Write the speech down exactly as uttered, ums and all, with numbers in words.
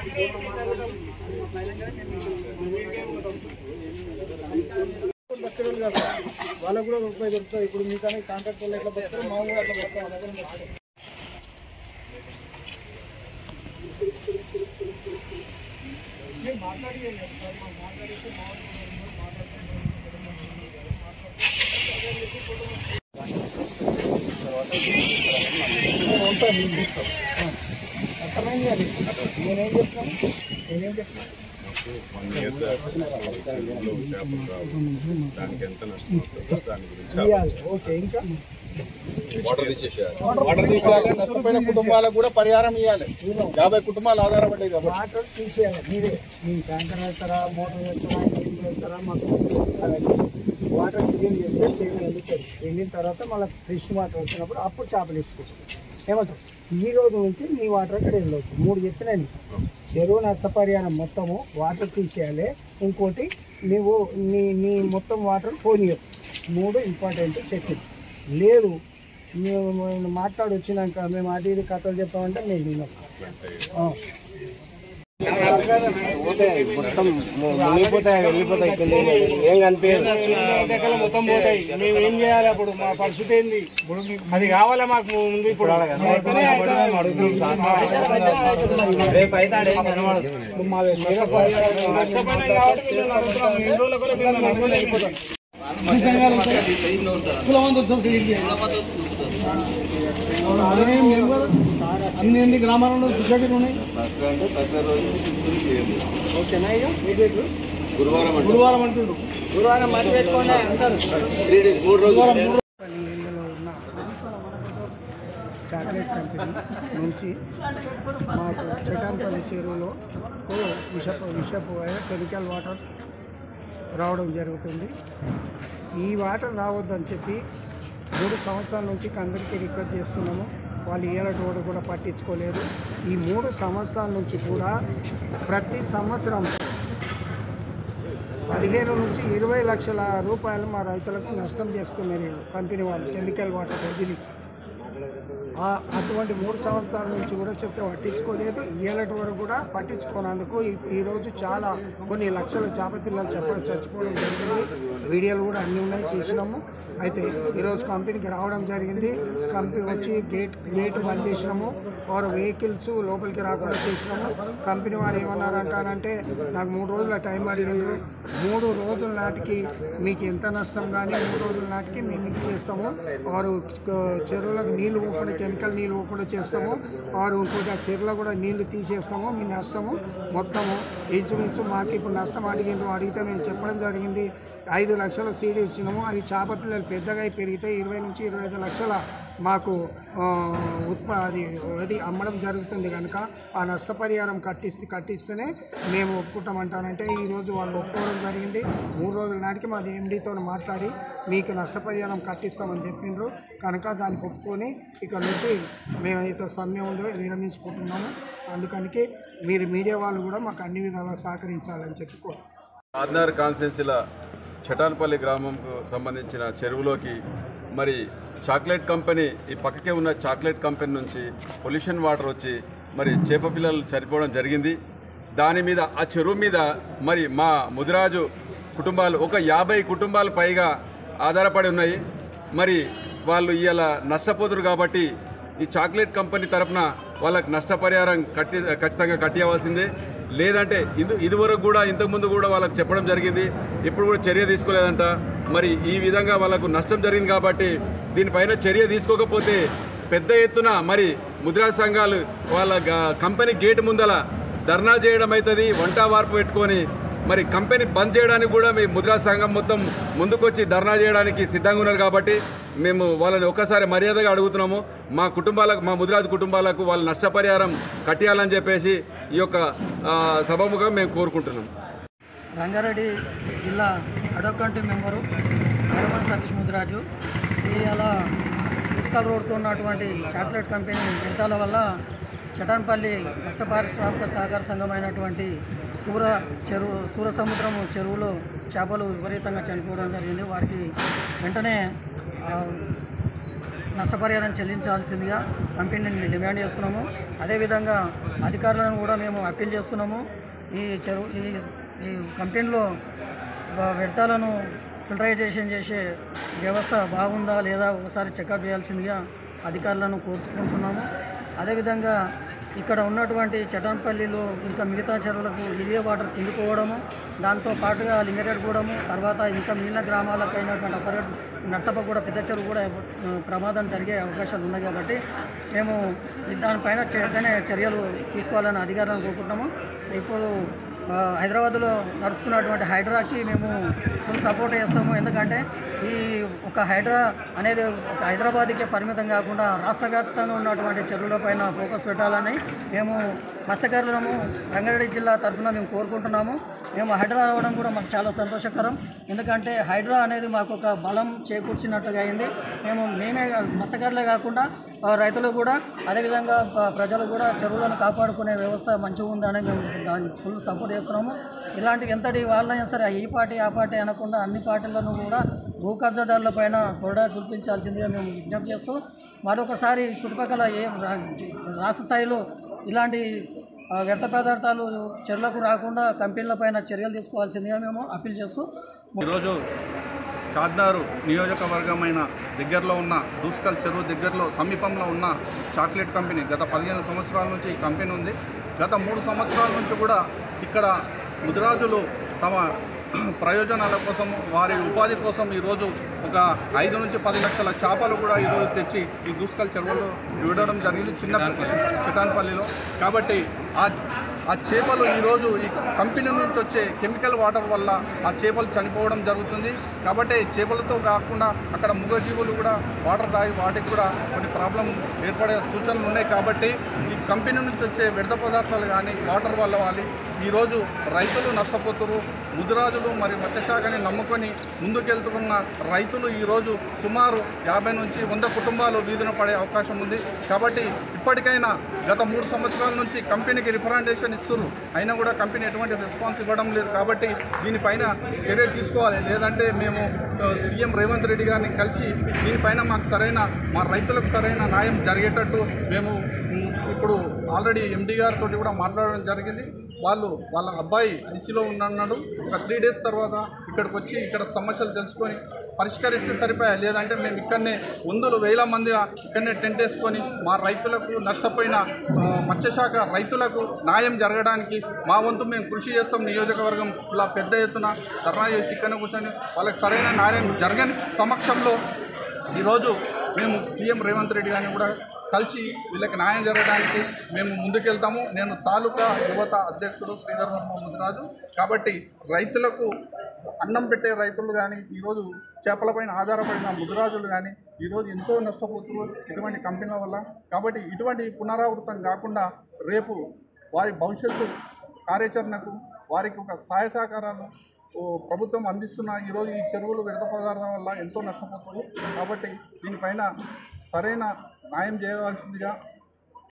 బతకలేదు కదా వాళ్ళకు కూడా రూపాయి దొరుకుతుంది. ఇప్పుడు మీకనే కాంట్రాక్ట్ వాళ్ళు ఎట్లా బతుకుతారు, మా ఊరు అట్లా బతుకుతారు. మాట్లాడి మాట్లాడితే అర్థమైంది అది. నేనేం చెప్తాను నేనేం చెప్తాను ఓకే. ఇంకా వాటర్ తీసేయాలి, నష్టపోయిన కుటుంబాలకు కూడా పరిహారం ఇవ్వాలి. యాభై కుటుంబాలు ఆధారపడ్డాయి కాబట్టి వాటర్ తీసేయాలి. మీరే మీ ట్యాంకర్ వేస్తారా, మోటార్ వేస్తారా, ఇంజిన్ వేస్తారా, మాకు వాటర్ క్లీన్ చేస్తే చేయడం వెళ్ళిపోయి వెళ్ళిన తర్వాత మళ్ళీ ఫ్రెష్ వాటర్ వచ్చినప్పుడు అప్పుడు చేపలు ఇచ్చుకోవచ్చు. ఏమంటారు? ఈ రోజు నుంచి మీ వాటర్ అక్కడ వెళ్ళవచ్చు. మూడు చెప్పినాను. చెరువు నష్టపరిహారం మొత్తము వాటర్ తీసేయాలి. ఇంకోటి నువ్వు నీ నీ మొత్తం వాటర్ పోనీయవు. మూడు ఇంపార్టెంట్ చెప్పింది. లేదు మేము మాట్లాడి వచ్చినాక మేము అది ఇది కథలు చెప్పామంటే మేము విన్నాం. మొత్తం మునిగిపోతాయి, వెళ్ళిపోతాయి, ఏం కనిపించదు, మొత్తం పోతాయి. మేము ఏం చేయాలి అప్పుడు? మా పరిస్థితి ఏంది? అది కావాలా మాకు ముందు? ఇప్పుడు అన్ని ఎన్ని గ్రామాలలో సొసైటీలు ఉన్నాయి. గురువారం గురువారం అంటుండ్రు. గురువారం మధ్య పెట్టుకోండి అంటారు. ఏరియాలో ఉన్న చాక్లెట్ కంపెనీ నుంచి మాకు చటాన్పల్లి చెరువులో విషపు విషపు కెమికల్ వాటర్ రావడం జరుగుతుంది. ఈ వాటర్ రావద్దని చెప్పి మూడు సంవత్సరాల నుంచి అందరికీ రిక్వెస్ట్ చేస్తున్నాము. వాళ్ళు ఏలటి వాడు కూడా పట్టించుకోలేదు. ఈ మూడు సంవత్సరాల నుంచి కూడా ప్రతి సంవత్సరం పదిహేను నుంచి ఇరవై లక్షల రూపాయలు మా రైతులకు నష్టం చేస్తున్నారు కంపెనీ వాళ్ళు కెమికల్ వాటర్ వదిలి. అటువంటి మూడు సంవత్సరాల నుంచి కూడా చెప్తే పట్టించుకోలేదు. ఏలటి వరకు కూడా పట్టించుకోనందుకు ఈరోజు చాలా కొన్ని లక్షల చేప పిల్లలు చెప్పడం చచ్చిపోవడం జరిగింది. వీడియోలు కూడా అన్నీ ఉన్నాయి, చేసినాము. అయితే ఈరోజు కంపెనీకి రావడం జరిగింది. కంపెనీ వచ్చి గేట్ గేట్ బంద్ చేసినాము. వారు వెహికల్స్ లోపలికి రాకుండా చేసినాము. కంపెనీ వారు ఏమన్నారంటానంటే నాకు మూడు రోజుల టైం అడిగారు. మూడు రోజుల నాటికి మీకు ఎంత నష్టం కానీ మూడు రోజుల నాటికి మేము ఇచ్చేస్తాము. వారు చెరువులకు నీళ్లు పోకుండా కెమికల్ నీళ్ళు పోకుండా చేస్తాము. వారు ఇంకొక చెరువులో కూడా నీళ్లు తీసేస్తాము. మీ నష్టము మొత్తము ఇంచుమించు మాకు ఇప్పుడు నష్టం అడిగిండ్రు. అడిగితే మేము చెప్పడం జరిగింది ఐదు లక్షల సీడీ ఇచ్చినాము. అది చేప పిల్లలు పెద్దగా పెరిగితే ఇరవై నుంచి ఇరవై ఐదు లక్షల మాకు ఉత్ప అది అది అమ్మడం జరుగుతుంది. కనుక ఆ నష్టపరిహారం కట్టిస్తే కట్టిస్తేనే మేము ఒప్పుకుంటామంటానంటే ఈరోజు వాళ్ళు ఒప్పుకోవడం జరిగింది. మూడు రోజుల నాటికి మాది ఎండీతో మాట్లాడి మీకు నష్టపరిహారం కట్టిస్తామని చెప్పిండ్రు. కనుక దానికి ఒప్పుకొని ఇక్కడ నుంచి మేమైతే సమ్మె ఉందో విరమించుకుంటున్నాము. అందుకనికి మీరు మీడియా వాళ్ళు కూడా మాకు అన్ని విధాలా సహకరించాలని చెప్పుకో. ఆర్డినరీ కాన్స్టిట్యున్సీల చటాన్పల్లి గ్రామంకు సంబంధించిన చెరువులోకి మరి చాక్లెట్ కంపెనీ ఈ పక్కకే ఉన్న చాక్లెట్ కంపెనీ నుంచి పొల్యూషన్ వాటర్ వచ్చి మరి చేప పిల్లలు చనిపోవడం జరిగింది. దాని మీద ఆ చెరువు మీద మరి మా ముదిరాజు కుటుంబాలు ఒక యాభై కుటుంబాలు పైగా ఆధారపడి ఉన్నాయి. మరి వాళ్ళు ఇవాళ నష్టపోతురు కాబట్టి ఈ చాక్లెట్ కంపెనీ తరఫున వాళ్ళకి నష్టపరిహారం కట్టి ఖచ్చితంగా కట్టివ్వాల్సిందే. లేదంటే ఇది ఇదివరకు కూడా ఇంతకుముందు కూడా వాళ్ళకి చెప్పడం జరిగింది. ఇప్పుడు కూడా చర్య తీసుకోలేదంట. మరి ఈ విధంగా వాళ్ళకు నష్టం జరిగింది కాబట్టి దీనిపైన చర్య తీసుకోకపోతే పెద్ద ఎత్తున మరి ముద్రా సంఘాలు వాళ్ళ కంపెనీ గేటు ముందల ధర్నా చేయడం అవుతుంది. వంట వార్పు పెట్టుకొని మరి కంపెనీ బంద్ చేయడానికి కూడా మీ ముద్రా సంఘం మొత్తం ముందుకొచ్చి ధర్నా చేయడానికి సిద్ధంగా ఉన్నారు. కాబట్టి మేము వాళ్ళని ఒక్కసారి మర్యాదగా అడుగుతున్నాము. మా కుటుంబాలకు మా ముద్రాజు కుటుంబాలకు వాళ్ళ నష్టపరిహారం కట్టియాలని చెప్పేసి ఈ యొక్క సభముగా మేము కోరుకుంటున్నాం. రంగారెడ్డి జిల్లా అడోకంటి మెంబరు హనుమాన్ సతీష్ ముద్రాజు. ఇవాళ పుష్కల్ రోడ్తో ఉన్నటువంటి చాక్లెట్ కంపెనీ వెంటాల వల్ల చటాన్పల్లి మత్స్య పారిశ్రామిక సహకార సంఘమైనటువంటి సూర చెరువు సూర సముద్రం చెరువులో చేపలు విపరీతంగా చనిపోవడం జరిగింది. వారికి వెంటనే నష్టపరిహారం చెల్లించాల్సిందిగా కంపెనీని డిమాండ్ చేస్తున్నాము. అదేవిధంగా అధికారులను కూడా మేము అప్పీల్ చేస్తున్నాము. ఈ చెరువు ఈ ఈ కంపెనీలో వ్యర్థాలను ఫిల్టరైజేషన్ చేసే వ్యవస్థ బాగుందా లేదా ఒకసారి చెకప్ చేయాల్సిందిగా అధికారులను కోరుకుంటున్నాము. అదేవిధంగా ఇక్కడ ఉన్నటువంటి చటంపల్లిలో ఇంకా మిగతా చెరువులకు ఇదే వాటర్ కిందిపోవడము, దాంతో పాటుగా లింగరేట్గూడము, తర్వాత ఇంకా మిగిలిన గ్రామాలకైనటువంటి అప్పర్ నర్సప్పగూడ పెద్ద చెరువు కూడా ప్రమాదం జరిగే అవకాశాలు ఉన్నాయి. కాబట్టి మేము దానిపైన వెంటనే చర్యలు తీసుకోవాలని అధికారులను కోరుకుంటున్నాము. ఇప్పుడు హైదరాబాద్లో నడుస్తున్నటువంటి హైడ్రాకి మేము ఫుల్ సపోర్ట్ చేస్తాము. ఎందుకంటే ఈ ఒక హైడ్రా అనేది ఒక హైదరాబాద్కే పరిమితం కాకుండా రాష్ట్ర వ్యాప్తంగా ఉన్నటువంటి చెరువులపైన ఫోకస్ పెట్టాలని మేము మత్స్యకారులను రంగారెడ్డి జిల్లా తరఫున మేము కోరుకుంటున్నాము. మేము హైడ్రా రావడం కూడా మాకు చాలా సంతోషకరం. ఎందుకంటే హైడ్రా అనేది మాకు ఒక బలం చేకూర్చినట్టుగా అయింది. మేము మేమే మత్స్యకారులే కాకుండా రైతులు కూడా అదేవిధంగా ప్రజలు కూడా చెరువులను కాపాడుకునే వ్యవస్థ మంచిగా ఉందని మేము దాన్ని ఫుల్ సపోర్ట్ చేస్తున్నాము. ఇలాంటి ఎంతటి వాళ్ళైనా సరే ఈ పార్టీ ఆ పార్టీ అనకుండా అన్ని పార్టీలను కూడా భూ కబ్జాదారుల పైన కొరడా చూపించాల్సిందిగా మేము విజ్ఞప్తి చేస్తూ మరొకసారి చుట్టుపక్కల ఏ రాష్ట్ర స్థాయిలో ఇలాంటి వ్యర్థ పదార్థాలు చెరువులకు రాకుండా కంపెనీల పైన చర్యలు తీసుకోవాల్సిందిగా మేము అప్పీల్ చేస్తూ ఈరోజు షాద్నగర్ నియోజకవర్గమైన దగ్గరలో ఉన్న దూస్కల్ చెరువు దగ్గరలో సమీపంలో ఉన్న చాక్లెట్ కంపెనీ గత పదిహేను సంవత్సరాల నుంచి ఈ కంపెనీ ఉంది. గత మూడు సంవత్సరాల నుంచి కూడా ఇక్కడ ముదిరాజులు తమ ప్రయోజనాల కోసం వారి ఉపాధి కోసం ఈరోజు ఒక ఐదు నుంచి పది లక్షల చేపలు కూడా ఈరోజు తెచ్చి ఈ దూస్కల్ చెరువులో విడడం జరిగింది చిన్న చిటాన్పల్లిలో. కాబట్టి ఆ ఆ చేపలు ఈరోజు ఈ కంపెనీ నుంచి వచ్చే కెమికల్ వాటర్ వల్ల ఆ చేపలు చనిపోవడం జరుగుతుంది. కాబట్టి చేపలతో కాకుండా అక్కడ మూగజీవులు కూడా వాటర్ తాగి వాటికి కూడా కొన్ని ప్రాబ్లం ఏర్పడే సూచనలు ఉన్నాయి. కాబట్టి ఈ కంపెనీ నుంచి వచ్చే వ్యర్థ పదార్థాలు కానీ వాటర్ వల్ల వాళ్ళు ఈరోజు రైతులు నష్టపోతున్నారు. ముదిరాజులు మరియు మత్స్యశాఖని నమ్ముకొని ముందుకెళ్తున్న రైతులు ఈరోజు సుమారు యాభై నుంచి వంద కుటుంబాలు వీధిన పడే అవకాశం ఉంది. కాబట్టి ఇప్పటికైనా గత మూడు సంవత్సరాల నుంచి కంపెనీకి రిప్రజెంటేషన్ ఇస్తున్నారు, అయినా కూడా కంపెనీ ఎటువంటి రెస్పాన్స్ ఇవ్వడం లేదు. కాబట్టి దీనిపైన చర్య తీసుకోవాలి. లేదంటే మేము సీఎం రేవంత్ రెడ్డి గారిని కలిసి దీనిపైన మాకు సరైన మా రైతులకు సరైన న్యాయం జరిగేటట్టు మేము ఇప్పుడు ఆల్రెడీ ఎండీ గారితో కూడా మాట్లాడడం జరిగింది. వాళ్ళు వాళ్ళ అబ్బాయి ఐసీలో ఉన్నాడు. ఒక త్రీ డేస్ తర్వాత ఇక్కడికి వచ్చి ఇక్కడ సమస్యలు తెలుసుకొని పరిష్కరిస్తే సరిపోయాయి. లేదంటే మేము ఇక్కడనే వందలు వేల మంది ఇక్కడనే టెంట్ వేసుకొని మా రైతులకు నష్టపోయిన మత్స్యశాఖ రైతులకు న్యాయం జరగడానికి మా వంతు మేము కృషి చేస్తాం. నియోజకవర్గం ఇలా పెద్ద ఎత్తున ధర్నా చేసి ఇక్కడ కూర్చొని వాళ్ళకి సరైన న్యాయం జరగని సమక్షంలో ఈరోజు మేము సీఎం రేవంత్ రెడ్డి గారిని కూడా కలిసి వీళ్ళకి న్యాయం జరగడానికి మేము ముందుకెళ్తాము. నేను తాలూకా యువత అధ్యక్షుడు శ్రీధర్ వర్మ ముదిరాజు. కాబట్టి రైతులకు అన్నం పెట్టే రైతులు కానీ ఈరోజు చేపలపైన ఆధారపడిన ముదిరాజులు కానీ ఈరోజు ఎంతో నష్టపోతున్నారు ఇటువంటి కంపెనీల వల్ల. కాబట్టి ఇటువంటి పునరావృతం కాకుండా రేపు వారి భవిష్యత్తు కార్యాచరణకు వారికి ఒక సహాయ సహకారాలు ప్రభుత్వం అందిస్తున్న ఈరోజు ఈ చెరువులు వ్యర్థ పదార్థాల వల్ల ఎంతో నష్టపోతుంది. కాబట్టి దీనిపైన సరైన న్యాయం చేయవలసిందిగా